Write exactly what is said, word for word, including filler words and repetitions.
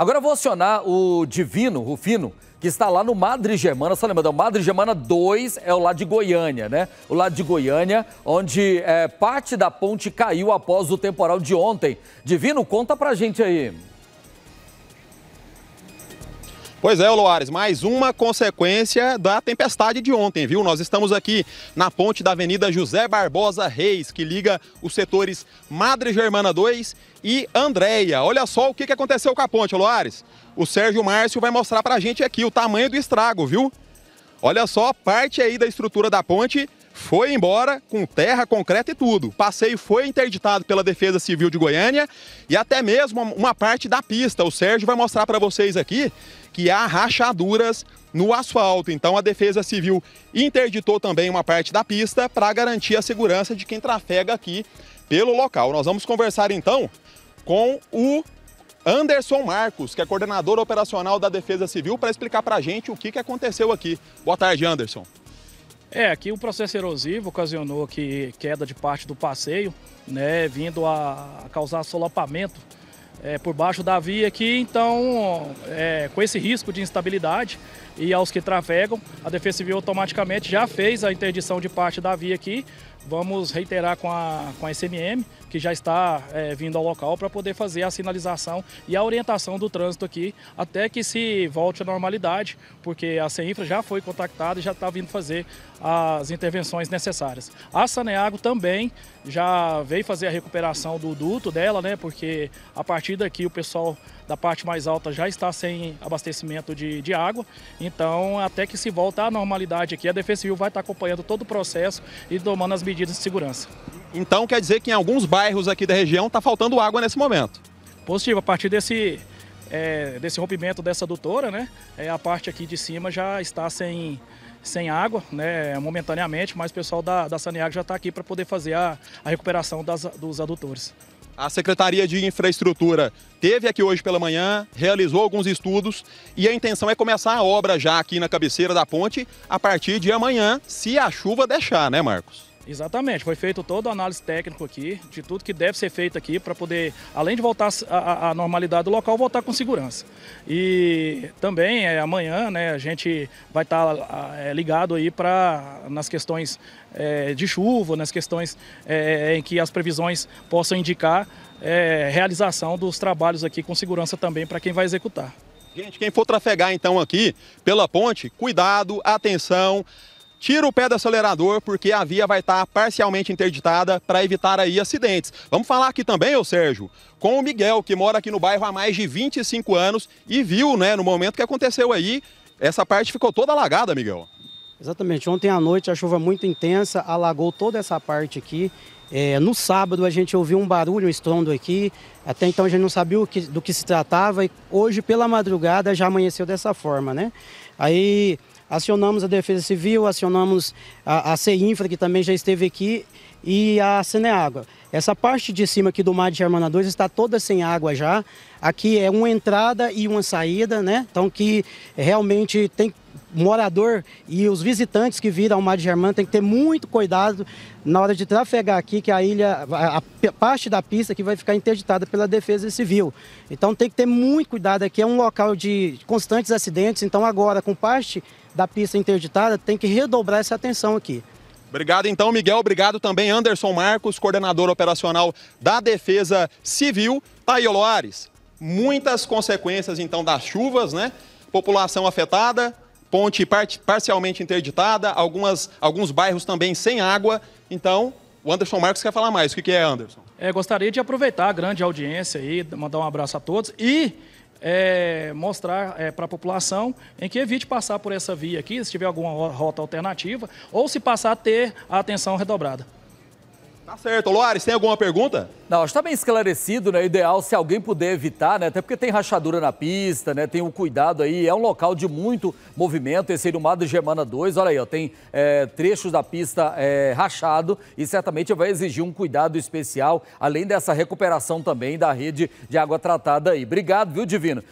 Agora eu vou acionar o Divino, Rufino, que está lá no Madre Germana. Só lembrando, o Madre Germana dois é o lado de Goiânia, né? O lado de Goiânia, onde é, parte da ponte caiu após o temporal de ontem. Divino, conta pra gente aí. Pois é, Loares, mais uma consequência da tempestade de ontem, viu? Nós estamos aqui na ponte da Avenida José Barbosa Reis, que liga os setores Madre Germana dois e Andréia. Olha só o que aconteceu com a ponte, Loares. O Sérgio Márcio vai mostrar pra gente aqui o tamanho do estrago, viu? Olha só, parte aí da estrutura da ponte foi embora com terra, concreto e tudo. O passeio foi interditado pela Defesa Civil de Goiânia e até mesmo uma parte da pista. O Sérgio vai mostrar para vocês aqui que há rachaduras no asfalto. Então a Defesa Civil interditou também uma parte da pista para garantir a segurança de quem trafega aqui pelo local. Nós vamos conversar então com o Anderson Marcos, que é coordenador operacional da Defesa Civil, para explicar para a gente o que aconteceu aqui. Boa tarde, Anderson. É, aqui o processo erosivo ocasionou aqui queda de parte do passeio, né, vindo a causar solapamento é, por baixo da via aqui. Então, é, com esse risco de instabilidade e aos que trafegam, a Defesa Civil automaticamente já fez a interdição de parte da via aqui. Vamos reiterar com a, com a S M M, que já está é, vindo ao local para poder fazer a sinalização e a orientação do trânsito aqui, até que se volte à normalidade, porque a CEINFRA já foi contactada e já está vindo fazer as intervenções necessárias. A Saneago também já veio fazer a recuperação do duto dela, né, porque a partir daqui o pessoal da parte mais alta já está sem abastecimento de, de água. Então, até que se volta à normalidade aqui, a Defesa Civil vai estar acompanhando todo o processo e tomando as medidas de segurança. Então quer dizer que em alguns bairros aqui da região está faltando água nesse momento? Positivo, a partir desse, é, desse rompimento dessa adutora, né, é, a parte aqui de cima já está sem, sem água, né, momentaneamente, mas o pessoal da, da Saneago já está aqui para poder fazer a, a recuperação das, dos adutores. A Secretaria de Infraestrutura esteve aqui hoje pela manhã, realizou alguns estudos e a intenção é começar a obra já aqui na cabeceira da ponte a partir de amanhã, se a chuva deixar, né, Marcos? Exatamente, foi feito toda a análise técnica aqui, de tudo que deve ser feito aqui para poder, além de voltar à normalidade do local, voltar com segurança. E também é, amanhã, né, a gente vai estar tá, é, ligado aí para nas questões é, de chuva, nas questões é, em que as previsões possam indicar é, realização dos trabalhos aqui com segurança também para quem vai executar. Gente, quem for trafegar então aqui pela ponte, cuidado, atenção. Tira o pé do acelerador, porque a via vai estar parcialmente interditada para evitar aí acidentes. Vamos falar aqui também, ô Sérgio, com o Miguel, que mora aqui no bairro há mais de vinte e cinco anos e viu, né, no momento que aconteceu aí, essa parte ficou toda alagada, Miguel. Exatamente, ontem à noite a chuva muito intensa alagou toda essa parte aqui. É, no sábado a gente ouviu um barulho, um estrondo aqui, até então a gente não sabia o que, do que se tratava e hoje pela madrugada já amanheceu dessa forma, né? Aí acionamos a Defesa Civil, acionamos a, a CEINFRA, que também já esteve aqui, e a Saneago. Essa parte de cima aqui do Madre Germana dois está toda sem água já. Aqui é uma entrada e uma saída, né? Então que realmente tem morador e os visitantes que viram ao Madre Germana tem que ter muito cuidado na hora de trafegar aqui, que a ilha, a, a parte da pista que vai ficar interditada pela Defesa Civil. Então tem que ter muito cuidado aqui, é um local de constantes acidentes, então agora com parte da pista interditada tem que redobrar essa atenção aqui. Obrigado então, Miguel. Obrigado também, Anderson Marcos, coordenador operacional da Defesa Civil. Tá aí, Loares, muitas consequências então das chuvas, né? População afetada, ponte par parcialmente interditada, algumas, alguns bairros também sem água. Então, o Anderson Marcos quer falar mais. O que, que é, Anderson? É, gostaria de aproveitar a grande audiência aí, mandar um abraço a todos e é, mostrar é, para a população em que evite passar por essa via aqui, se tiver alguma rota alternativa, ou se passar, ter a atenção redobrada. Tá certo. Loares, tem alguma pergunta? Não, está bem esclarecido, né? Ideal se alguém puder evitar, né? Até porque tem rachadura na pista, né? Tem o cuidado aí, é um local de muito movimento, esse aí no Madre Germana dois, olha aí, ó, tem é, trechos da pista é, rachado e certamente vai exigir um cuidado especial, além dessa recuperação também da rede de água tratada aí. Obrigado, viu, Divino?